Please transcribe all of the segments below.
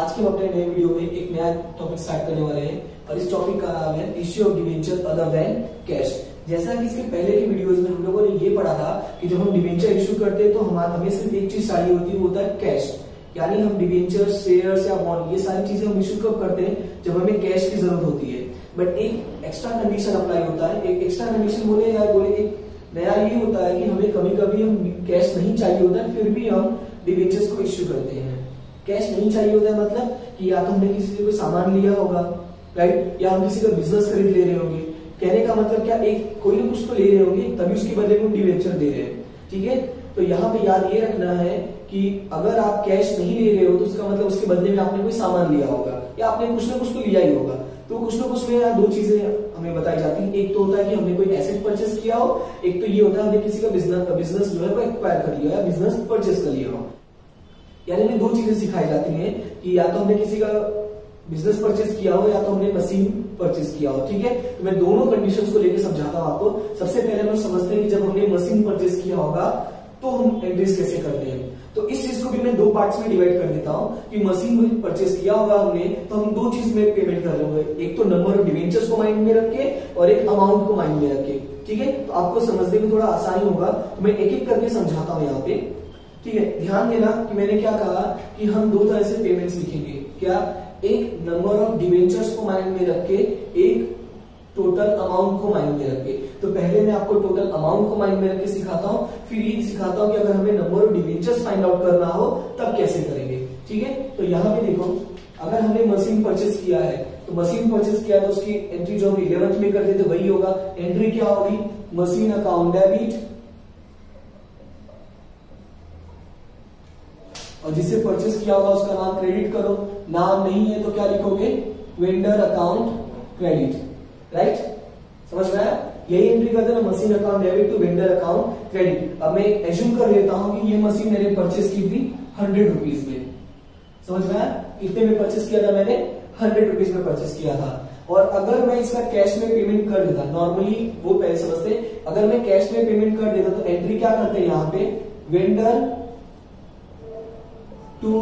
आज के हम अपने नए वीडियो में एक नया टॉपिक स्टार्ट करने वाले हैं और इस टॉपिक का नाम है issue of debenture other than cash. जैसा कि इसके पहले के वीडियोस में हम लोगों ने ये पढ़ा था कि जब हम डिबेंचर इश्यू करते हैं तो हमें सिर्फ एक चीज चाहिए होती है, वो होता है कैश। यानी हम डिबेंचर, शेयर्स या बॉन्ड ये सारी चीजें हम इश्यू कब करते हैं, जब हमें कैश की जरूरत होती है। बट एक एक्स्ट्रा कंडीशन अप्लाई होता है। एक एक्स्ट्रा कंडीशन बोले एक नया ये होता है कि हमें कभी कभी हम कैश नहीं चाहिए होता है, फिर भी हम डिबेंचर्स को इश्यू करते हैं। कैश नहीं चाहिए होता है मतलब कि या तो हमने किसी से कोई सामान लिया होगा, राइट, या हम किसी का बिजनेस खरीद ले रहे होंगे। कहने का मतलब क्या, एक कोई ना कुछ तो ले रहे होंगे तभी उसके बदले में डिबेंचर दे रहे हैं। ठीक है, तो यहाँ पे याद ये रखना है कि अगर आप कैश नहीं ले रहे हो तो उसका मतलब उसके बदले में आपने कोई सामान लिया होगा या आपने कुछ ना कुछ तो लिया ही होगा। तो कुछ ना कुछ में दो चीजें हमें बताई जाती हैं। एक तो होता है कि हमने कोई एसेट परचेस किया हो, एक तो ये होता है हमने किसी का बिजनेस जो है वो एक्वायर कर लिया या बिजनेस परचेस कर लिया हो। यानी हमें दो चीजें सिखाई जाती हैं कि या तो हमने किसी का बिजनेस परचेस किया हो या तो हमने मशीन परचेस किया हो। ठीक है, तो मैं दोनों कंडीशंस को लेकर समझाता हूं आपको। सबसे पहले हम समझते हैं कि जब हमने मशीन परचेस किया होगा तो हम एंट्रीज कैसे करते हैं। तो इस चीज को भी मैं दो पार्ट्स में डिवाइड कर देता हूं कि मशीन परचेस किया होगा हमने तो हम दो चीज में पेमेंट कर रहे होंगे, एक तो नंबर ऑफ डिबेंचर्स को माइंड में रख के और एक अमाउंट को माइंड में रख के। ठीक है, तो आपको समझने में थोड़ा आसानी होगा, तो मैं एक एक करके समझाता हूं यहाँ पे। ठीक है, ध्यान देना कि मैंने क्या कहा कि हम दो तरह से पेमेंट्स लिखेंगे। क्या, एक नंबर ऑफ डिबेंचर्स को माइंड में रख के, एक टोटल अमाउंट को माइंड में रख के। तो पहले मैं आपको टोटल अमाउंट को माइंड में रख के सिखाता हूं, फिर ये सिखाता हूं कि अगर हमें number of debentures find out करना हो तब कैसे करेंगे। ठीक है, तो यहाँ पे देखो, अगर हमने मशीन परचेस किया है तो मशीन परचेस किया तो उसकी एंट्री जो हम 11th में करते थे वही होगा। एंट्री क्या होगी, मशीन अकाउंट डेबिट, और जिससे परचेस किया होगा उसका नाम क्रेडिट करो। नाम नहीं है तो क्या लिखोगे, वेंडर अकाउंट क्रेडिट। राइट, समझ में आया? यही एंट्री करते हैं ना, machine account debit to vendor account credit. अब मैं एज्यूम कर लेता हूं कि ये मशीन मैंने परचेस की थी 100 रुपीज में। समझ में आया? कितने में परचेस किया था मैंने, 100 रुपीज में परचेस किया था। और अगर मैं इसका कैश में पेमेंट कर देता, नॉर्मली वो पहले समझते, अगर मैं कैश में पेमेंट कर देता तो एंट्री क्या करते हैं यहाँ पे, वेंडर टू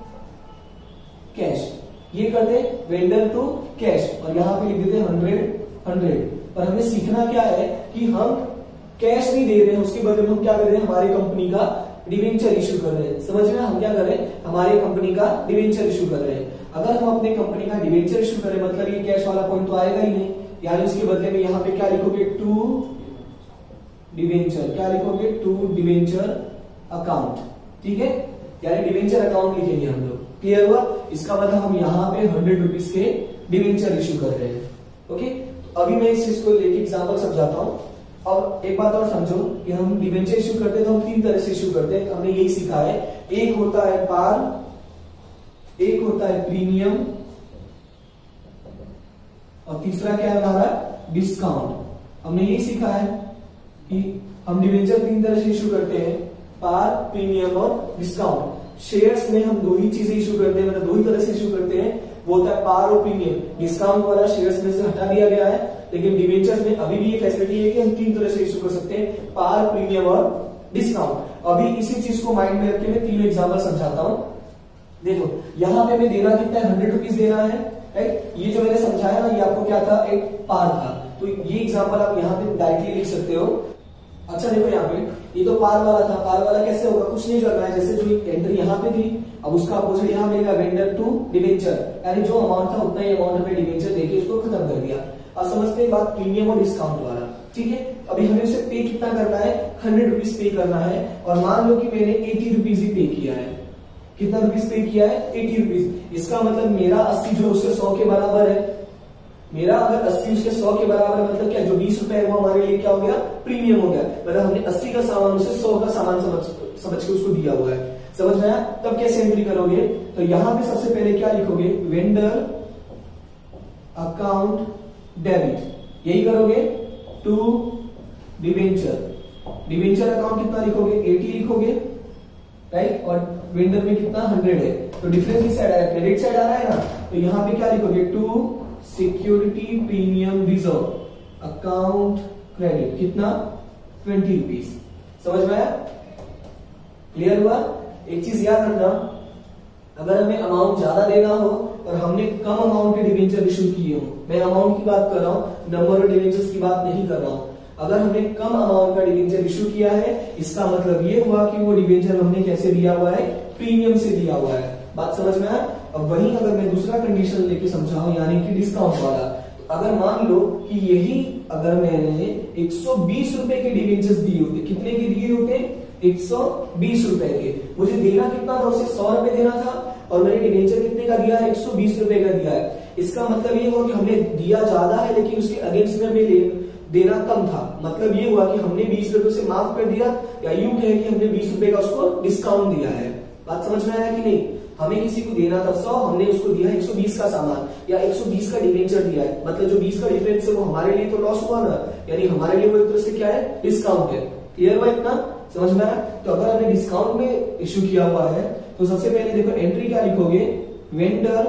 कैश, ये करते वेंडर टू कैश, और यहां पे लिख देते 100। पर हमें सीखना क्या है कि हम कैश नहीं दे रहे हैं, उसके बदले में हम क्या कर रहे हैं, हमारी कंपनी का डिबेंचर इशू कर रहे हैं। समझ में, हम क्या कर रहे हैं, हमारी कंपनी का डिबेंचर इशू कर रहे हैं। अगर हम अपने कंपनी का डिबेंचर इशू करें मतलब ये कैश वाला पॉइंट तो आएगा ही नहीं, यानी उसके बदले में यहाँ पे क्या लिखोगे, टू डिबेंचर। क्या लिखोगे, टू डिबेंचर अकाउंट। ठीक है, यानी डिबेंचर अकाउंट लिखेंगे हम लोग। क्लियर हुआ? इसका मतलब हम यहाँ पे 100 रुपीज के डिबेंचर इशू कर रहे हैं। ओके, तो अभी मैं इस चीज को लेके एग्जांपल समझाता हूँ। और एक बात और समझो कि हम डिबेंचर इशू करते हैं तो हम तीन तरह से इशू करते हैं, हमने यही सीखा है। एक होता है पार, एक होता है प्रीमियम, और तीसरा क्या है हमारा, डिस्काउंट। हमने यही सीखा है कि हम डिबेंचर तीन तरह से इशू करते हैं, पार, प्रीमियम और डिस्काउंट। शेयर्स में हम दो ही चीजें इशू करते हैं, मतलब दो ही तरह से इशू करते हैं, वो होता है पार और प्रीमियम। डिस्काउंट वाला शेयर्स में से हटा दिया गया है, लेकिन डिबेंचर्स में अभी भी ये फैसिलिटी है कि हम तीन तरह से इशू कर सकते हैं, पार, प्रीमियम और डिस्काउंट। अभी इसी चीज को माइंड में रख के मैं तीनों एग्जाम्पल समझाता हूं। देखो, यहाँ पे मैं देना कितना है, 100 रुपीज देना है। राइट, ये जो मैंने समझाया ना, ये आपको क्या था, एक पार था। तो ये एग्जाम्पल आप यहाँ पे डायरेक्टली लिख सकते हो। अच्छा देखो, यहाँ पे ये तो पार वाला था, पार वाला कैसे होगा, कुछ नहीं करना है। जैसे जो एंट्री यहाँ पे थी, अब उसका अपोजिट यहाँ मिलेगा, वेंडर टू डिबेंचर, यानी जो अमाउंट था उतना ही अमाउंट हमें डिबेंचर देके उसको खत्म कर दिया। अब समझते हैं बात प्रीमियम और डिस्काउंट वाला। ठीक है, अभी हमें उसे पे कितना करना है, 100 रुपीज पे करना है। और मान लो कि मैंने 80 रुपीज ही पे किया है। कितना रुपीज पे किया है, 80 रुपीज। इसका मतलब मेरा 80 जो उसके 100 के बराबर है। मेरा अगर 80 उसके 100 के बराबर है, मतलब क्या, जो 20 रुपए है वो हमारे लिए क्या हो गया, प्रीमियम हो गया। मतलब हमने 80 का सामान उसे 100 का सामान समझ के उसको दिया हुआ है। समझ में आया? तब कैसे एंट्री करोगे, तो यहाँ पे सबसे पहले क्या लिखोगे, वेंडर अकाउंट डेबिट, यही करोगे, टू डिबेंचर। डिबेंचर अकाउंट कितना लिखोगे, 80 लिखोगे। राइट, और वेंडर में कितना, 100 है। तो डिफरेंस किस साइड आ रहा है, क्रेडिट साइड आ रहा है ना, तो यहाँ पे क्या लिखोगे, to security premium reserve account credit, कितना, 20 रुपीज। समझ में आया? क्लियर हुआ? एक चीज याद रखना, अगर हमें अमाउंट ज्यादा देना हो और हमने कम अमाउंट के डिवेंचर इशू किए हो, मैं अमाउंट की बात कर रहा हूँ, नंबर ऑफ डिवेंचर्स की बात नहीं कर रहा हूँ। अगर हमने कम अमाउंट का डिवेंचर इशू किया है, इसका मतलब ये हुआ कि वो डिवेंचर हमने कैसे दिया हुआ है, प्रीमियम से दिया हुआ है। बात समझ में आया? अब वहीं अगर मैं दूसरा कंडीशन लेके समझाऊं, यानी कि डिस्काउंट वाला, तो अगर मान लो कि यही अगर मैंने 120 रुपए के डिवेंचर्स दिए होते, कितने के दिए होते, 120 रुपए के, मुझे देना कितना था, उसे 100 रुपए देना था, और मैंने डिवेंचर कितने का दिया है, 120 रुपए का दिया है। इसका मतलब ये हुआ कि हमने दिया ज्यादा है लेकिन उसके अगेंस्ट में भी देना कम था। मतलब ये हुआ कि हमने 20 रुपए से माफ कर दिया, या यूं कहे कि हमने 20 रुपए का उसको डिस्काउंट दिया है। बात समझ में आया कि नहीं? हमें किसी को देना था 100, हमने उसको दिया 120 का सामान, या 120 का डिवेंचर दिया है। मतलब जो 20 का डिफरेंस है वो हमारे लिए तो लॉस हुआ ना, यानी हमारे लिए वो एक तरह से क्या है, डिस्काउंट है। क्लियर हुआ इतना? समझ में आया? तो अगर हमने डिस्काउंट में इश्यू किया हुआ है तो सबसे पहले देखो एंट्री क्या लिखोगे, वेंडर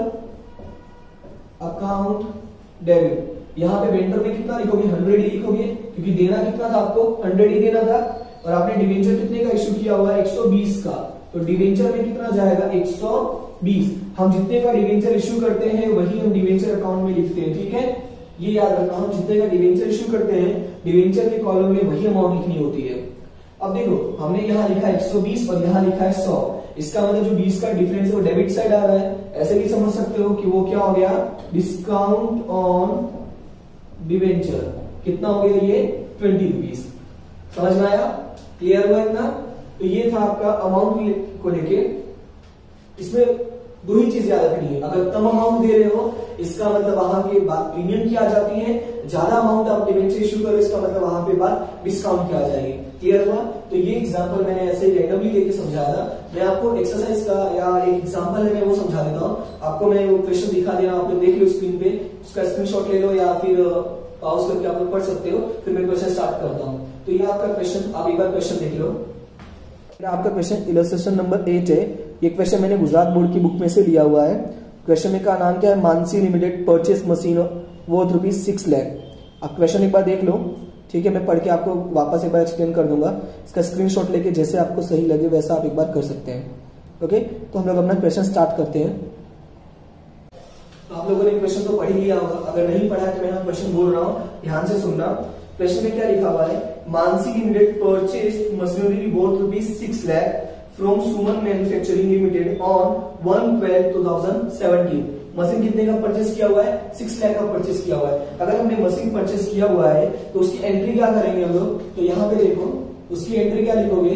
अकाउंट डेबिट। यहाँ पे वेंडर में कितना लिखोगे, 100 ही लिखोगे, क्योंकि देना कितना था आपको, 100 ही देना था, और आपने डिवेंचर कितने का इश्यू किया हुआ है, 120 का, तो डिवेंचर में कितना जाएगा, 120। हम जितने का डिवेंचर इश्यू करते हैं वही हम डिवेंचर अकाउंट में लिखते हैं, ठीक है, ये याद रखना। हम जितने का डिवेंचर इश्यू करते हैं डिवेंचर के कॉलम में वही अमाउंट लिखनी होती है। अब देखो हमने यहाँ लिखा है 120 और यहाँ लिखा है 100, इसका मतलब जो 20 का डिफरेंस है वो डेबिट साइड आ रहा है। ऐसे भी समझ सकते हो कि वो क्या हो गया, डिस्काउंट ऑन डिवेंचर। कितना हो गया ये, 20 रुपीज। समझ में आया? क्लियर हुआ इतना? तो ये था आपका अमाउंट को लेके। इसमें दो ही चीज याद रखनी है, अगर कम अमाउंट दे रहे हो इसका मतलब वहां की बात प्रीमियम की आ जाती है, ज्यादा अमाउंट आप डिवेंचर इश्यू करो इसका मतलब वहां पे बात डिस्काउंट की आ जाएगी। क्लियर हुआ? तो ये एग्जांपल मैंने ऐसे रैंडमली लेके समझाया था। मैं आपको एक्सरसाइज का या एक एग्जांपल है मैं वो समझा देता हूँ आपको। मैं वो क्वेश्चन दिखा दे रहा हूँ, आप लोग देख लो स्क्रीन पे, उसका स्क्रीनशॉट ले लो या फिर पॉज करके आप लोग पढ़ सकते हो, फिर मैं क्वेश्चन स्टार्ट करता हूँ। तो ये आपका क्वेश्चन, आप एक बार क्वेश्चन देख लो। आपका क्वेश्चन इलस्ट्रेशन नंबर 8 है। ये क्वेश्चन मैंने गुजरात बोर्ड की बुक में से लिया हुआ है। क्वेश्चन में का नाम क्या है, Mansi limited purchase machine worth ₹6 lakh. आप क्वेश्चन एक बार देख लो, ठीक है, मैं पढ़ के आपको वापस एक बार एक्सप्लेन कर दूंगा। इसका स्क्रीनशॉट लेके जैसे आपको सही लगे वैसा आप एक बार कर सकते हैं। ओके, तो हम लोग अपना क्वेश्चन स्टार्ट करते हैं। तो आप लोगों ने क्वेश्चन तो पढ़ ही लिया होगा, अगर नहीं पढ़ा है तो मैं क्वेश्चन बोल रहा हूँ, ध्यान से सुनना। क्वेश्चन में क्या लिखा हुआ है, Mansi limited purchase machinery worth ₹6 lakh from Suman manufacturing limited on 1/12/2017। Machine कितने का परचेस किया हुआ है, 6 लाख का परचेस किया हुआ है। अगर हमने मशीन परचेस किया हुआ है तो उसकी एंट्री क्या करेंगे हम लोग, तो यहां पे देखो उसकी एंट्री क्या लिखोगे,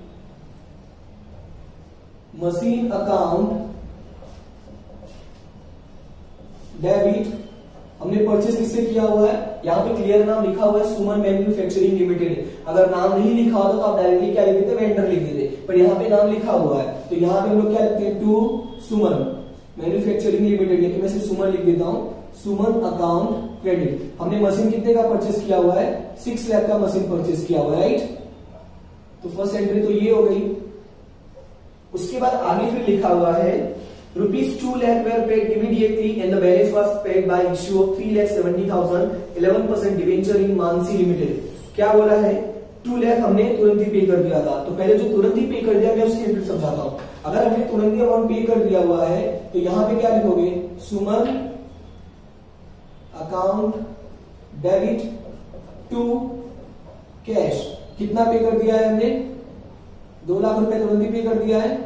मशीन अकाउंट डेबिट। हमने परचेस किससे किया हुआ है, यहाँ पे क्लियर नाम लिखा हुआ है सुमन मैन्युफैक्चरिंग लिमिटेड। अगर नाम नहीं लिखा होता तो आप डायरेक्टली क्या लिख देते, वेंडर लिख देते, पर यहाँ पे नाम लिखा हुआ है तो यहाँ पे हम लोग क्या लिखते हैं, टू सुमन मैन्युफैक्चरिंग लिमिटेड, लेकिन मैं सिर्फ सुमन लिख देता हूँ, सुमन अकाउंट क्रेडिट। हमने मशीन कितने का परचेस किया हुआ है, 6 लाख का मशीन परचेस किया हुआ है, राइट। तो फर्स्ट एंट्री तो ये हो गई। उसके बाद आगे फिर लिखा हुआ है ₹2 lakh were paid immediately and the balance was paid by issue of 3,70,000 11% debenture in Mansi limited. क्या बोला है, 2 लाख हमने तुरंत ही पे कर दिया था। तो पहले जो तुरंत ही पे कर दिया मैं उसकी एंट्री समझाता हूँ। अगर हमने तुरंत ही अमाउंट पे कर दिया हुआ है तो यहाँ पे क्या लिखोगे, Suman account debit to cash. कितना पे कर दिया है हमने, 2 लाख रुपए तुरंत ही पे कर दिया है।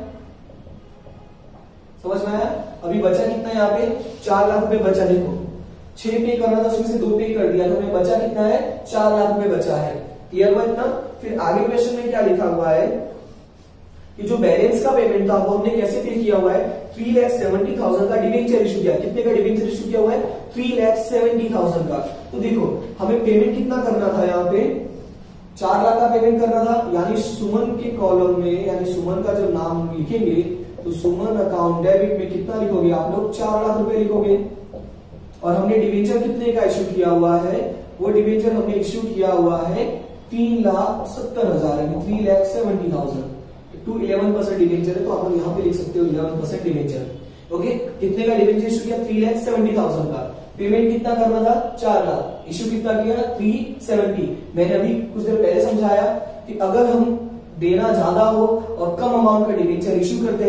समझ में आया? अभी बचा कितना यहाँ पे, 4 लाख रुपए बचा। देखो 6 पे करना था उसमें से 2 पे कर दिया तो हमें बचा कितना है, 4 लाख रुपए बचा है। क्लियर हुआ इतना? फिर आगे क्वेश्चन में क्या लिखा हुआ है कि जो बैलेंस का पेमेंट था वो हमने कैसे पे किया हुआ है, 3,70,000 का डिवेंचर इशू किया। कितने का डिवेंचर इशू किया हुआ है, 3,70,000 का। तो देखो हमें पेमेंट कितना करना था, यहाँ पे 4 लाख का पेमेंट करना था, यानी सुमन के कॉलम में, यानी सुमन का जब नाम लिखेंगे तो सुमन अकाउंट डेबिट में कितना लिखोगे आप लोग, 4 लाख रुपए लिखोगे। और हमने डिवेंचर कितने का इश्यू किया हुआ है, वो डिवेंचर हमने इश्यू किया हुआ है 3,70,000 यानी 3,70,000 टू 11% डिवेंचर है, तो आप लोग यहाँ पे लिख सकते हो 11% डिवेंचर। ओके, कितने का डिवेंचर इश्यू किया, 3,70,000 का। पेमेंट कितना करना था, 4 लाख। इश्यू कितना किया, 370। मैंने अभी कुछ देर पहले समझाया कि अगर हम देना ज्यादा हो और कम अमाउंट का डिवेंचर इश्यू करते हैं,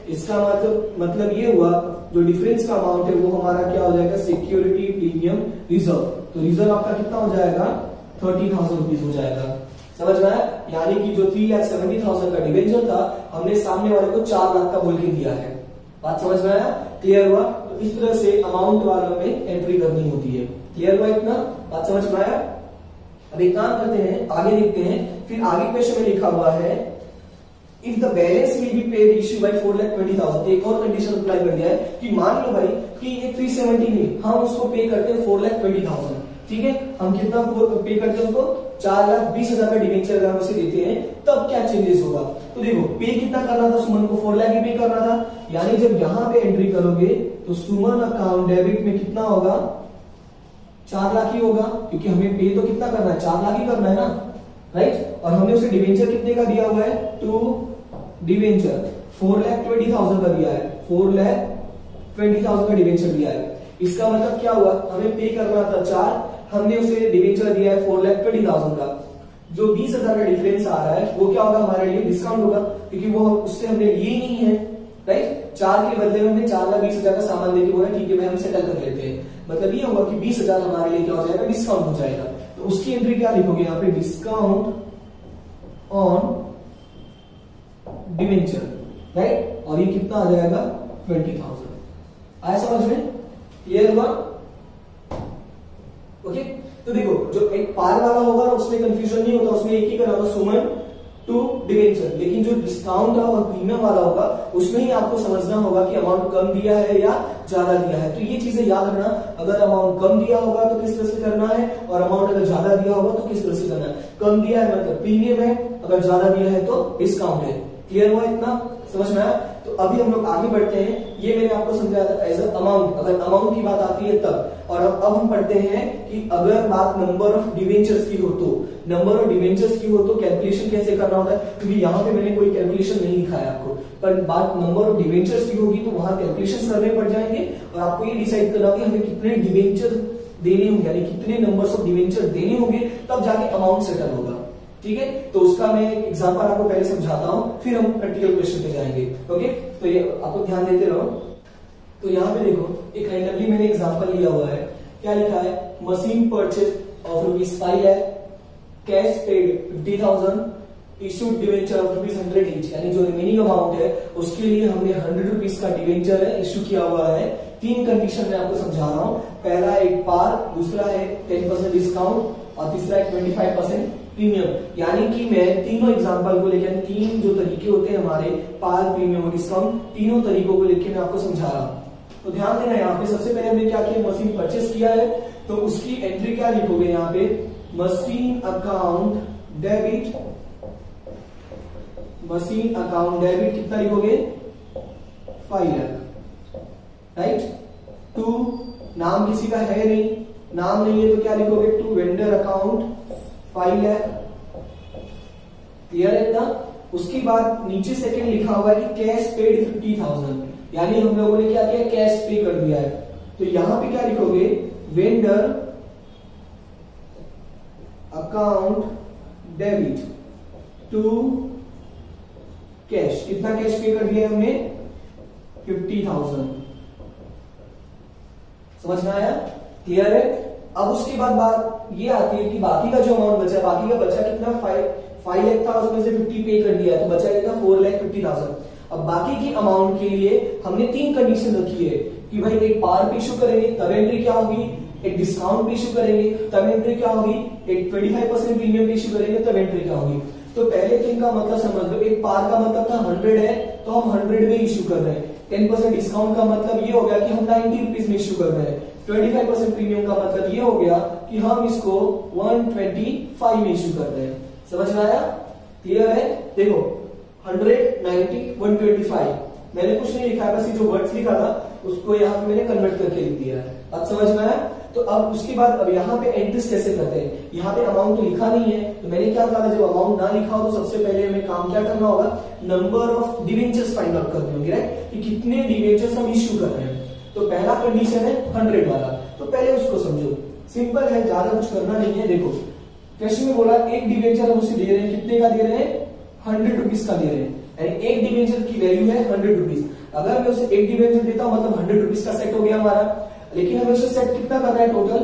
इसका मतलब ये हुआ जो डिफरेंस का अमाउंट है वो हमारा क्या हो जाएगा, सिक्योरिटी प्रीमियम रिजर्व। तो रिजर्व आपका कितना हो जाएगा, 30,000 रुपीज हो जाएगा। समझ में आया? यानी कि जो 3,70,000 का डिवेंचर था हमने सामने वाले को 4 लाख का बोल के दिया है। बात समझ में आया? क्लियर हुआ? तो इस तरह से अमाउंट वालों में एंट्री करनी होती है। क्लियर हुआ इतना? बात समझ में आया? अब एक काम करते हैं, आगे देखते हैं। फिर आगे क्वेश्चन में लिखा हुआ है if the balance will be paid issue by 4,20,000। एक और कंडीशन अप्लाई कर दिया है कि मान लो भाई कि ये 370 नहीं, हम उसको पे करते हैं 4,20,000। ठीक है, हम कितना पे करते हैं उसको, 4,20,000 का डिवेंचर अगर हम उसे देते हैं तब क्या चेंजेस होगा। तो देखो पे कितना करना था सुमन को, 4 लाख ही पे करना था। यानी जब यहां पे एंट्री करोगे तो सुमन अकाउंट डेबिट में कितना होगा, 4 लाख ही होगा, क्योंकि हमें पे तो कितना करना है, 4 लाख ही करना है ना, राइट। और हमने उसे डिवेंचर कितने का दिया हुआ है, टू डिवेंचर 4,20,000 का दिया है, 4,20,000 का डिवेंचर दिया है। इसका मतलब क्या हुआ, हमें पे करना था 4, हमने उसे डिवेंचर दिया है 4,20,000 का। जो 20,000 का डिफरेंस आ रहा है वो क्या होगा, हमारे लिए डिस्काउंट होगा, क्योंकि वो उससे हमने लिए ही नहीं है, राइट। 4 के बदले में हमने 4,20,000 का सामान देके बोला ठीक है भाई हम सेटल कर लेते हैं। मतलब ये होगा कि 20,000 हमारे लिए क्या हो जाएगा, डिस्काउंट हो जाएगा। तो उसकी एंट्री क्या लिखोगे यहाँ पे, डिस्काउंट ऑन डिवेंचर, राइट। और ये कितना आ जाएगा, 20,000। आया समझ में? क्लियर हुआ? ओके। तो देखो जो एक पार वाला होगा ना उसमें कंफ्यूजन नहीं होता, उसमें एक ही करना होगा, सुमन टू डिवेंचर। लेकिन जो डिस्काउंट और प्रीमियम वाला होगा उसमें ही आपको समझना होगा कि अमाउंट कम दिया है या ज्यादा दिया है। तो ये चीजें याद रखना, अगर अमाउंट कम दिया होगा तो किस तरह से करना है, और अमाउंट अगर ज्यादा दिया होगा तो किस तरह से करना है। कम दिया है मतलब प्रीमियम है, अगर ज्यादा दिया है तो डिस्काउंट है। क्लियर हुआ इतना? समझ में आया? तो अभी हम लोग आगे बढ़ते हैं। ये मैंने आपको समझाया था एज अमाउंट, अगर अमाउंट की बात आती है तब। और अब हम पढ़ते हैं कि अगर बात नंबर ऑफ डिवेंचर्स की हो तो, नंबर ऑफ डिवेंचर्स की हो तो कैलकुलेशन कैसे करना होता है, क्योंकि यहाँ पे मैंने कोई कैलकुलेशन नहीं दिखाया आपको, पर बात नंबर ऑफ डिवेंचर्स की होगी तो वहां कैलकुलेशन करने पड़ जाएंगे और आपको ये डिसाइड करना कि हमें कितने डिवेंचर देने होंगे, यानी कितने नंबर्स ऑफ डिवेंचर देने होंगे, तब जाके अमाउंट सेटल होगा। ठीक है, तो उसका मैं एक एग्जांपल आपको पहले समझाता हूं, फिर हम प्रैक्टिकल क्वेश्चन पे जाएंगे। ओके, तो ये आपको ध्यान देते रहो। तो यहाँ पे देखो एक रैंडमली मैंने एग्जांपल लिया हुआ है। क्या लिखा है, machine purchase of ₹5 lakh, cash paid 50,000, issued debenture of ₹100 each, यानी जो रिमेनिंग अमाउंट है उसके लिए हमने ₹100 का डिवेंचर है इश्यू किया हुआ है। 3 कंडीशन मैं आपको समझा रहा हूं। पहला एक पार, दूसरा है 10% डिस्काउंट और तीसरा है 25% प्रीमियम। यानी कि मैं तीनों एग्जांपल को लेकर, 3 जो तरीके होते हैं हमारे पार, प्रीमियम और डिस्काउंट, तीनों तरीकों को लेकर मैं आपको समझा रहा हूं। तो ध्यान देना, यहाँ पे सबसे पहले हमने क्या किया, मशीन परचेस किया है, तो उसकी एंट्री क्या लिखोगे यहाँ पे, machine account debit, machine account debit कितना लिखोगे, 5 लाख, राइट। टू नाम किसी का है नहीं, नाम नहीं है तो क्या लिखोगे, to vendor account 5 lakh. Clear है इतना? उसके बाद नीचे सेकंड लिखा हुआ है कि कैश पेड 50,000, यानी हम लोगों ने क्या किया, कैश पे कर दिया है। तो यहां पे क्या लिखोगे, vendor account debit to cash, कितना कैश पे कर दिया हमने, 50,000। समझ में आया? क्लियर है? अब उसके बाद बात ये आती है कि बाकी का जो अमाउंट बचा, बाकी का बचा कितना, 5 लाख था, उसमें से 50 पे कर दिया है तो बचा कितना, 4,50,000। अब बाकी की अमाउंट के लिए हमने 3 कंडीशन रखी है कि भाई एक पार पे इशू करेंगे तब एंट्री क्या होगी, एक डिस्काउंट पे इशू करेंगे तब एंट्री क्या होगी, एक 25% प्रीमियम पे इशू करेंगे तब एंट्री क्या होगी। तो पहले 3 का मतलब समझ लो, एक पार का मतलब था 100 है तो हम 100 में इशू कर रहे हैं, 10% डिस्काउंट का मतलब ये हो गया कि हम 90 रुपीज में इशू कर रहे हैं, 25% प्रीमियम का मतलब ये हो गया कि हम इसको 125 में इशू कर रहे हैं। समझ में आया? क्लियर है? देखो 100, 90, 125, मैंने कुछ नहीं लिखा है, बस ये जो वर्ड्स लिखा था उसको यहाँ पे मैंने कन्वर्ट करके लिख दिया है। अब समझ में आया? तो अब उसके बाद अब यहाँ पे एंट्रीज कैसे करते हैं, यहाँ पे अमाउंट तो लिखा नहीं है, तो मैंने क्या कहा था, जब अमाउंट ना लिखा हो तो सबसे पहले हमें काम क्या करना होगा, number of debentures find out करने होंगे, राइट, कि कितने डिवेंचर्स हम इश्यू कर रहे हैं। तो पहला कंडीशन है 100 वाला, तो पहले उसको समझो, सिंपल है, ज्यादा कुछ करना नहीं है। देखो क्वेश्चन में बोला एक डिवेंचर हम उसे दे रहे हैं, कितने का दे रहे हैं, 100 रुपीज का दे रहे हैं, यानी एक डिवेंचर की वैल्यू है 100 रुपीज। अगर मैं उसे 8 डिबेंचर देता हूं मतलब 100 रुपीज का सेट हो गया हमारा, लेकिन हमें उसे सेट कितना करना है, टोटल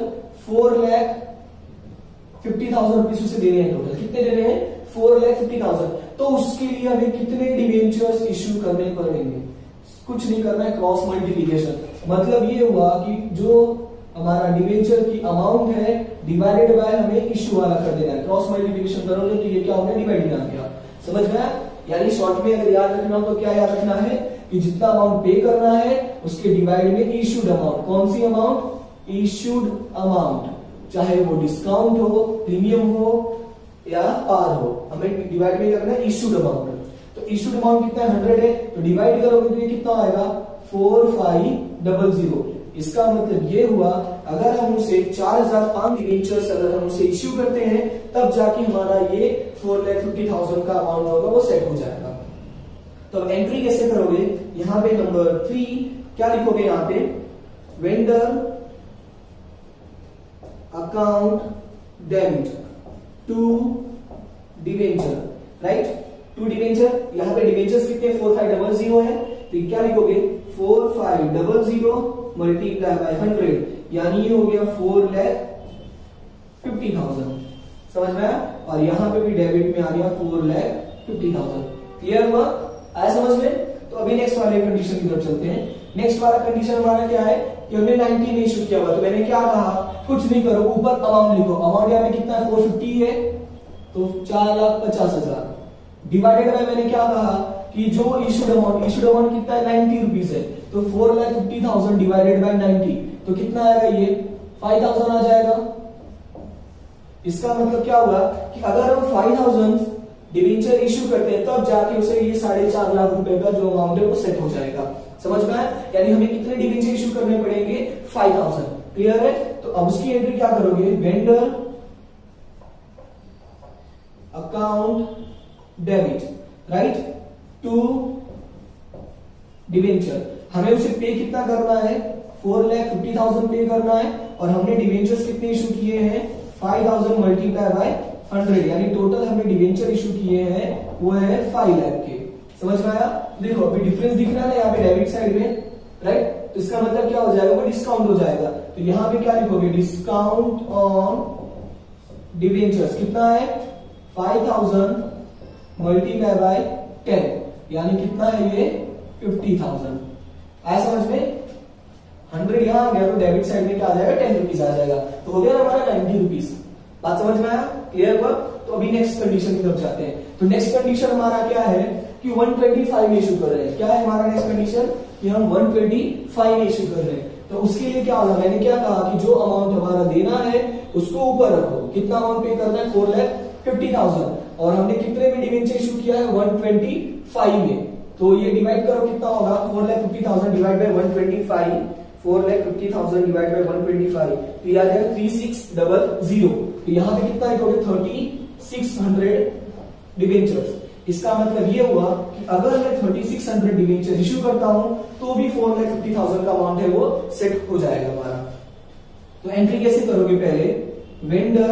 4,50,000 रुपीज उसे देने हैं। टोटल कितने देने हैं, 4,50,000। तो उसके लिए हमें कितने डिबेंचर्स इश्यू करने पड़ेंगे, कुछ नहीं करना है, क्रॉस मल्टीप्लीकेशन। मतलब ये हुआ कि जो हमारा डिबेंचर की अमाउंट है डिवाइडेड बाय हमें इश्यू वाला कर देना है। क्रॉस मल्टीप्लीकेशन करोगे तो ये क्या हो गया, डिवाइड में आ गया। समझ में आया? यानी शॉर्ट में अगर याद रखना हो तो क्या याद रखना है कि जितना अमाउंट पे करना है उसके डिवाइड में इश्यूड अमाउंट। कौन सी अमाउंट, इश्यूड अमाउंट, चाहे वो डिस्काउंट हो, प्रीमियम हो या पार हो, हमें डिवाइड में करना है इश्यूड अमाउंट। तो इश्यूड अमाउंट कितना है, 100 है, तो डिवाइड करोगे तो ये कितना आएगा, 4500। इसका मतलब ये हुआ अगर हम उसे 4,500 डिबेंचर्स अगर हम उसे इश्यू करते हैं तब जाके हमारा ये 4,50,000 का अमाउंट होगा वो सेट हो जाएगा। तो अब एंट्री कैसे करोगे, यहां पे नंबर 3 क्या लिखोगे, यहां पे vendor account debit to debenture, right, to debenture. यहां पे डिबेंचर्स कितने, 4500 है, तो क्या लिखोगे, 4500 मल्टीप्लाई बाय 100, यानी ये हो गया 4,50,000। समझ में आया? और यहां पे भी डेबिट में आ गया 4,50,000। क्लियर हुआ, आया समझ में? तो अभी नेक्स्ट वाले कंडीशन की तरफ चलते हैं। नेक्स्ट वाला कंडीशन हमारा क्या है कि हमने 90 में इश्यू किया हुआ, तो मैंने क्या कहा, कुछ नहीं करो, ऊपर अमाउंट लिखो। अमाउंट यहाँ पे कितना है, 450 है, तो 4,50,000 डिवाइडेड बाय मैंने क्या कहा कि जो इश्यूड अमाउंट कितना है, 90 रुपीज है, तो 4,50,000 डिवाइडेड बाय 90, तो कितना आएगा, ये 5,000 आ जाएगा। इसका मतलब क्या हुआ कि अगर हम 5,000 डिबेंचर इश्यू करते हैं तब जाके उसे ये 4.5 लाख रुपए का जो अमाउंट है वो सेट हो जाएगा। समझ में आया? यानी हमें कितने डिबेंचर इश्यू करने पड़ेंगे, 5,000। क्लियर है? तो अब उसकी एंट्री क्या करोगे, vendor account debit, right, to debenture. हमें उसे पे कितना करना है, 4,50,000 पे करना है, और हमने डिबेंचर्स कितने इशू किए हैं, 5,000 मल्टीप्लाई बाय 100, यानी टोटल हमने डिबेंचर इशू किए हैं वो है 5 लाख के। समझ में आया? देखो अभी डिफरेंस दिख रहा है ना यहाँ पे डेबिट साइड में, राइट, तो इसका मतलब क्या हो जाएगा, वो डिस्काउंट हो जाएगा। तो यहाँ पे क्या लिखोगे, डिस्काउंट ऑन डिबेंचर्स कितना है, 5,000 मल्टीप्लाई बाय 10, यानी कितना है ये, 50,000। आया समझ में? 100 यहां आ गया तो डेबिट साइड में क्या आ जाएगा, 10 रुपीज आ जाएगा, तो हो गया हमारा 90 रुपीज। बात समझ में आया? क्लियर हुआ? तो अभी नेक्स्ट कंडीशन की तरफ जाते हैं। तो नेक्स्ट कंडीशन हमारा क्या है कि 125 में इशू कर रहे हैं। क्या है हमारा नेक्स्ट कंडीशन कि हम 125 में इशू कर रहे हैं। तो उसके लिए क्या होगा, मैंने क्या कहा कि जो अमाउंट हमारा देना है उसको ऊपर रखो। कितना अमाउंट पे करना है, 4,50,000, और हमने कितने में डिबेंचर इशू किया है, 125 में। तो ये डिवाइड करो कितना होगा, 4,50,000 डिवाइड बाय 125, 4,50,000 डिवाइड बाय 125, तो ये आ जाएगा 3600। तो यहाँ पे कितना लिखोगे, 3600 डिबेंचर्स। इसका मतलब ये हुआ कि अगर मैं 3600 डिबेंचर इश्यू करता हूं तो भी 4,50,000 का अमाउंट है वो सेट हो जाएगा हमारा। तो एंट्री कैसे करोगे, पहले vendor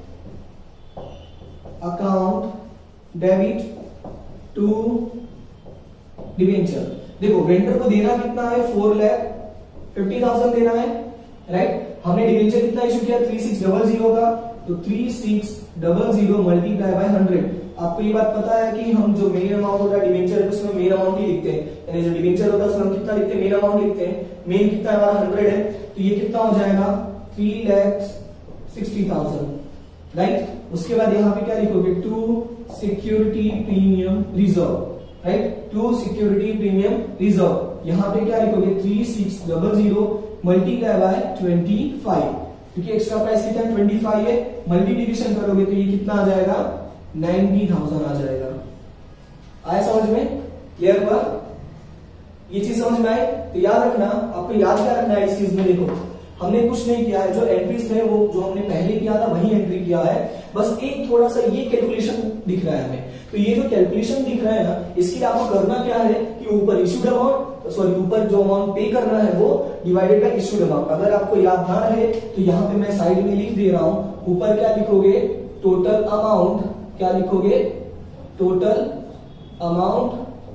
account debit to debenture. देखो वेंडर को देना कितना है, 4,50,000 देना है, राइट। हमने डिबेंचर कितना इशू किया, 3600 का, तो 3600 मल्टीप्लाई बाय 100। आपको ये बात पता है कि हम जो मेन अमाउंट होता है डिबेंचर है उसमें मेन अमाउंट ही लिखते हैं, यानी जो डिबेंचर होता है उसमें हम कितना लिखते हैं, मेन अमाउंट लिखते हैं। मेन कितना है हमारा 100 है, तो ये कितना हो जाएगा, 3,60,000, राइट। उसके बाद यहाँ पे क्या लिखोगे, to security premium reserve, right, to security premium reserve. यहाँ पे क्या लिखोगे, 3600 मल्टीप्लाई बाय 25, क्योंकि एक्स्ट्रा प्राइस कितना है 25 है, मल्टीप्लिकेशन करोगे तो ये कितना आ जाएगा, 90,000 आ जाएगा। आया समझ में? क्लियर हुआ? ये चीज समझ में आए? तो याद रखना, आपको याद क्या रखना है इस चीज में, देखो हमने कुछ नहीं किया है, जो एंट्रीज है वो जो हमने पहले किया था वही एंट्री किया है, बस एक थोड़ा सा ये कैलकुलेशन दिख रहा है हमें। तो ये जो कैलकुलेशन दिख रहा है ना, इसके लिए आपको करना क्या है कि ऊपर इश्यूड अमाउंट, सॉरी ऊपर जो अमाउंट पे करना है वो डिवाइडेड बाय इश्यूड अमाउंट। अगर आपको याद ना रहे तो यहाँ पे मैं साइड में लिख दे रहा हूं, ऊपर क्या लिखोगे, टोटल अमाउंट, क्या लिखोगे, total amount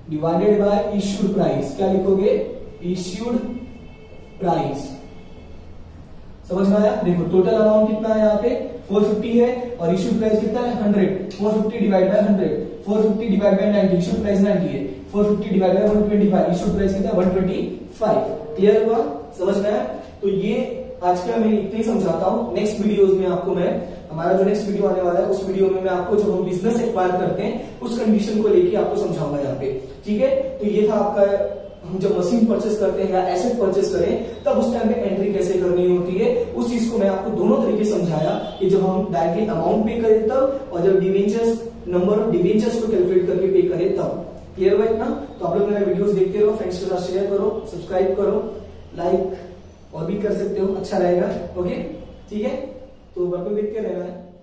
divided by issued price. क्या लिखोगे? Issued price. समझ में आया? देखो टोटल अमाउंट कितना है यहाँ पे 450 है और इश्यूड प्राइस कितना है 100। 450 divide by 100, 450 divide by 90, issued price 90 है। 450 डिवाइड बाय 125, इश्यूड प्राइस कितना है 125। क्लियर हुआ? समझ में आया? तो ये आज का मैं इतना ही समझाता हूँ। नेक्स्ट वीडियोस में आपको मैं, हमारा जो नेक्स्ट वीडियो आने वाला है उस वीडियो में मैं आपको जब हम बिजनेस एक्वायर करते हैं उस कंडीशन को लेके आपको समझाऊंगा यहाँ पे। ठीक है? तो ये था आपका, हम जब मशीन परचेस करते हैं या एसेट परचेस करें तब उस टाइम पे एंट्री कैसे करनी होती है, उस चीज को मैं आपको दोनों तरीके समझाया कि जब हम डायरेक्टली अमाउंट पे करें तब, और जब डिवेंचर्स, नंबर ऑफ डिवेंचर्स को कैलकुलेट करके पे करें तब। क्लियर हुआ इतना? तो आप लोग मेरा वीडियोस देखते रहो, फ्रेंड्स के साथ शेयर करो, सब्सक्राइब करो, लाइक और भी कर सकते हो, अच्छा रहेगा। ओके, ठीक है? तो वर्क देखते रहना है।